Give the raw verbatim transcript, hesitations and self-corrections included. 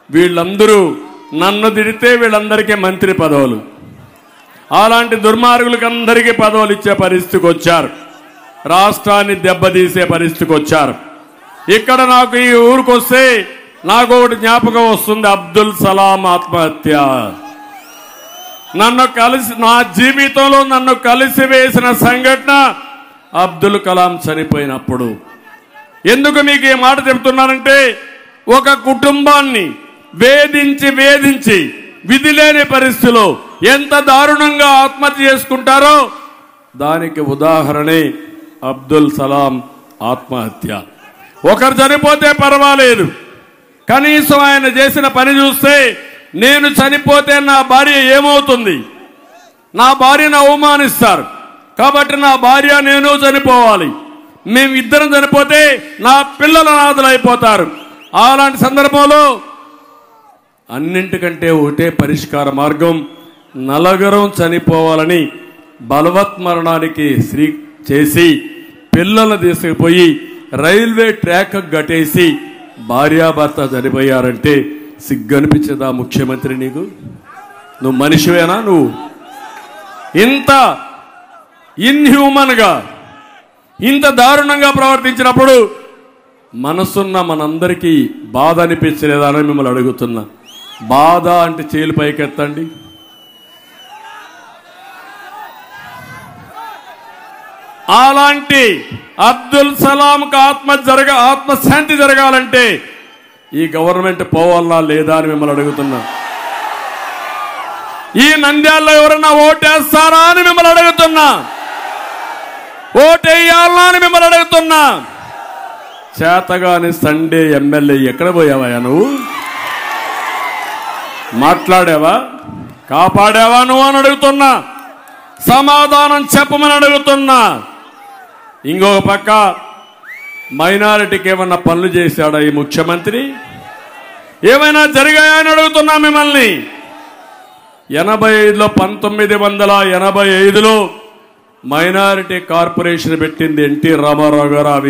వీళ్ళందరూ నన్ను తిడితే వీళ్ళందరికీ మంత్రి పదవులు, అలాంటి దుర్మార్గులకు అందరికీ పదవులు ఇచ్చే పరిస్థితికి వచ్చారు. రాష్ట్రాన్ని దెబ్బతీసే పరిస్థితికి వచ్చారు. ఇక్కడ నాకు ఈ ఊరికి వస్తే నాకు ఒకటి జ్ఞాపకం వస్తుంది, అబ్దుల్ సలాం ఆత్మహత్య. నన్ను కలిసి నా జీవితంలో నన్ను కలిసి వేసిన సంఘటన అబ్దుల్ కలాం చనిపోయినప్పుడు. ఎందుకు మీకు ఈ మాట చెప్తున్నానంటే, ఒక కుటుంబాన్ని వేధించి వేధించి విధి లేని పరిస్థితిలో ఎంత దారుణంగా ఆత్మహత్య చేసుకుంటారో దానికి ఉదాహరణే అబ్దుల్ సలాం ఆత్మహత్య. ఒకరు చనిపోతే పర్వాలేదు, కనీసం ఆయన చేసిన పని చూస్తే నేను చనిపోతే నా భార్య ఏమవుతుంది, నా భార్యను అవమానిస్తారు కాబట్టి నా భార్య నేను చనిపోవాలి, మేమిద్దరం చనిపోతే నా పిల్లల అనాథలు అయిపోతారు. అలాంటి సందర్భంలో అన్నింటికంటే ఒకటే పరిష్కార మార్గం, నలుగురం చనిపోవాలని బలవత్ మరణానికి శ్రీ చేసి పిల్లలను తీసుకుపోయి రైల్వే ట్రాక్ గట్టేసి భార్యాభర్త చనిపోయారంటే సిగ్గనిపించదా ముఖ్యమంత్రి? నీకు నువ్వు మనిషివేనా? నువ్వు ఇంత ఇన్హ్యూమన్ గా ఇంత దారుణంగా ప్రవర్తించినప్పుడు మనసున్న మనందరికీ బాధ అనిపించలేదా అని మిమ్మల్ని అడుగుతున్నా. బాధ అంటే చేలు పైకెత్తండి. అలాంటి అబ్దుల్ సలాంకు ఆత్మ జరగ ఆత్మశాంతి జరగాలంటే ఈ గవర్నమెంట్ పోవాలా లేదా అని మిమ్మల్ని అడుగుతున్నా. ఈ నంద్యాలలో ఎవరన్నా ఓటేస్తారా అని మిమ్మల్ని అడుగుతున్నా. ఓటేయాలా అని మిమ్మల్ని అడుగుతున్నా. చేతగాని సండే ఎమ్మెల్యే ఎక్కడ పోయావా నువ్వు? మాట్లాడావా? కాపాడావా నువ్వు అని అడుగుతున్నా. సమాధానం చెప్పమని అడుగుతున్నా. ఇంకొక పక్క మైనారిటీకి ఏమన్నా పనులు చేశాడా ఈ ముఖ్యమంత్రి? ఏమైనా జరిగాయా అని అడుగుతున్నా మిమ్మల్ని. ఎనభై ఐదులో పంతొమ్మిది వందల ఎనభై ఐదులో మైనారిటీ కార్పొరేషన్ పెట్టింది ఎన్టీ రామారావు గారు.